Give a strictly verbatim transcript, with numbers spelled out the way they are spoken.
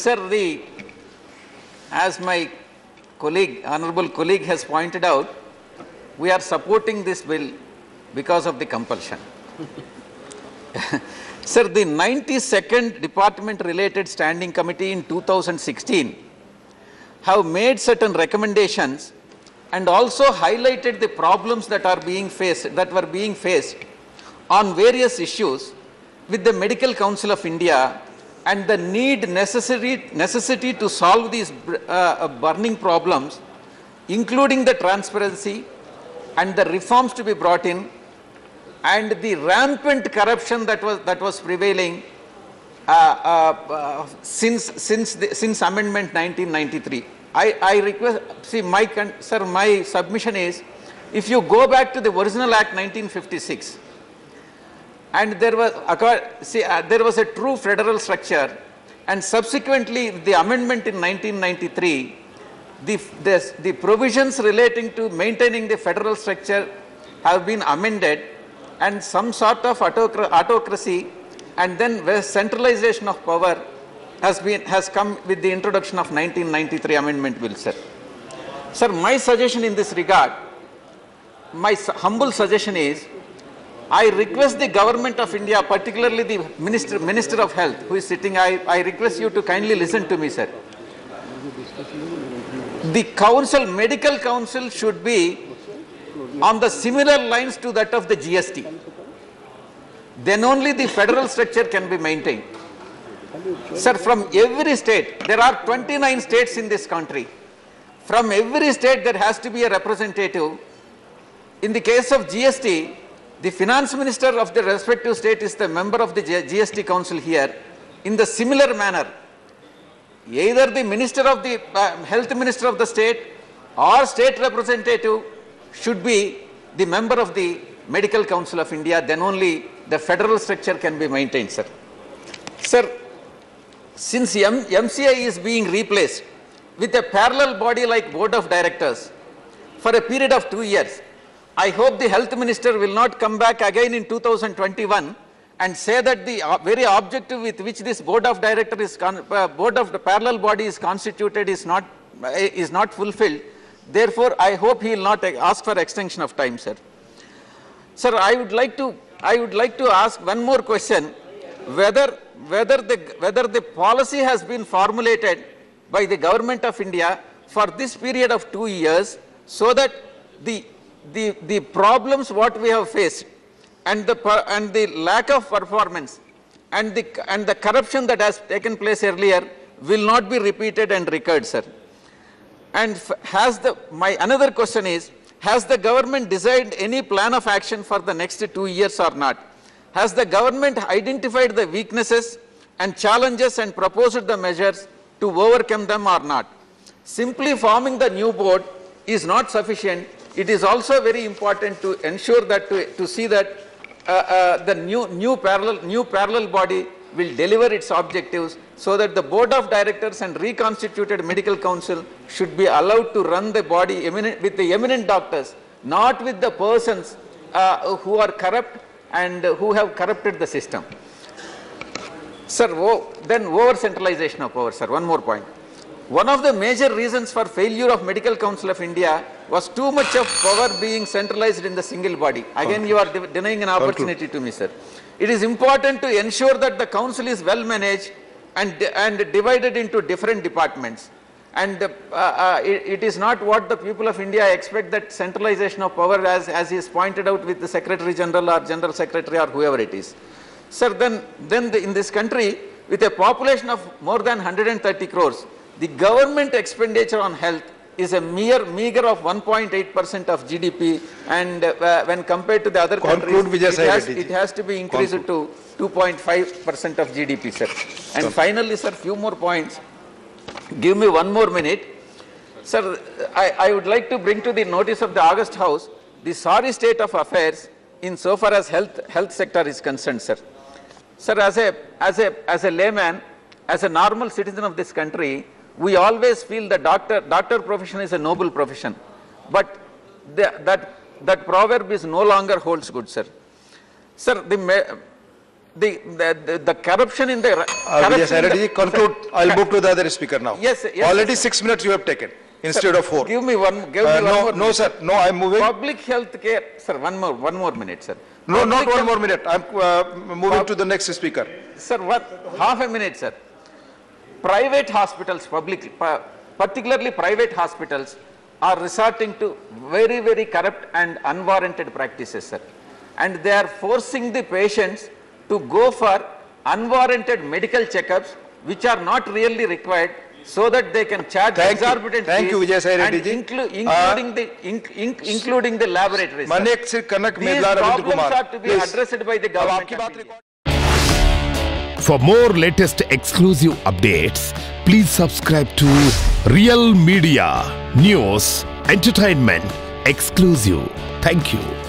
sir, the, as my colleague, honorable colleague has pointed out, we are supporting this bill because of the compulsion. Sir, the ninety-second Department Related Standing Committee in two thousand sixteen have made certain recommendations and also highlighted the problems that are being faced, that were being faced on various issues with the Medical Council of India and the need necessary, necessity to solve these uh, burning problems, including the transparency and the reforms to be brought in and the rampant corruption that was, that was prevailing uh, uh, uh, since, since, the, since Amendment nineteen ninety-three. I, I request, see, my, sir, my submission is, if you go back to the original Act nineteen fifty-six, and there was, see, uh, there was a true federal structure, and subsequently the amendment in nineteen ninety-three, the, the, the provisions relating to maintaining the federal structure have been amended, and some sort of autocra autocracy and then centralization of power has been has come with the introduction of nineteen ninety-three amendment bill, sir. Sir, my suggestion in this regard, my humble suggestion is, I request the government of India, particularly the Minister, Minister of Health who is sitting, I, I request you to kindly listen to me, sir. The council, medical council should be on the similar lines to that of the G S T. Then only the federal structure can be maintained. Sir, from every state, there are twenty-nine states in this country. From every state there has to be a representative. In the case of G S T, the finance minister of the respective state is the member of the G S T council here. In the similar manner, either the minister of the uh, health minister of the state or state representative should be the member of the Medical Council of India, then only the federal structure can be maintained, sir. Sir, since M C I is being replaced with a parallel body like Board of Directors for a period of two years, I hope the Health Minister will not come back again in two thousand twenty-one and say that the very objective with which this Board of Directors is, uh, Board of the parallel body is constituted is not, uh, is not fulfilled. Therefore, I hope he will not ask for extension of time, sir. Sir, I would like to, I would like to ask one more question, whether, whether, the, whether the policy has been formulated by the Government of India for this period of two years so that the, the, the problems what we have faced and the, and the lack of performance and the, and the corruption that has taken place earlier will not be repeated and recurred, sir. And has the, my another question is, has the government designed any plan of action for the next two years or not? Has the government identified the weaknesses and challenges and proposed the measures to overcome them or not? Simply forming the new board is not sufficient. It is also very important to ensure that, to, to see that uh, uh, the new, new, parallel, new parallel body will deliver its objectives, so that the Board of Directors and reconstituted Medical Council should be allowed to run the body eminent, with the eminent doctors, not with the persons uh, who are corrupt and who have corrupted the system. Sir, oh, then over-centralization of power, sir, one more point. One of the major reasons for failure of Medical Council of India was too much of power being centralized in the single body. Again, okay. You are de denying an opportunity to me, sir. It is important to ensure that the council is well managed and, and divided into different departments. And uh, uh, it, it is not what the people of India expect, that centralization of power, as, as is pointed out with the Secretary General or General Secretary or whoever it is. Sir, then, then the, in this country, with a population of more than one hundred thirty crores, the government expenditure on health is a mere meager of one point eight percent of G D P, and uh, when compared to the other Conclude, countries, it has, it has to be increased Conclude. to two point five percent of G D P, sir. And Conclude. finally, sir, few more points. Give me one more minute. Sir, I, I would like to bring to the notice of the August House the sorry state of affairs in so far as health, health sector is concerned, sir. Sir, as a, as, a, as a layman, as a normal citizen of this country, we always feel the doctor, doctor profession is a noble profession. But the, that, that proverb is no longer holds good, sir. Sir, the, the, the, the, the corruption in the... Uh, Viyajsai Reddy, conclude. I'll move to the other speaker now. Yes, yes. Already Yes, six minutes you have taken instead sir, of four. Give me one, give Uh, me one no, more no, minute. sir. No, I'm moving. Public health care, sir, one more, one more minute, sir. No, Public not one health- more minute. I'm uh, moving to the next speaker. Sir, what, half a minute, sir. Private hospitals, public, pa- particularly private hospitals, are resorting to very, very corrupt and unwarranted practices, sir. And they are forcing the patients to go for unwarranted medical checkups, which are not really required, so that they can charge Thank you. exorbitant Thank you, fees Viyajsai and Reddy ji. inclu- Uh, including the inc- inc- including the laboratories. sir. Manek Sir Kanak These Medlar Ravindra problems Kumar. are to be Please. addressed by the अब government. आपकी of बात India. record- For more latest exclusive updates, please subscribe to Real Media News Entertainment Exclusive. Thank you.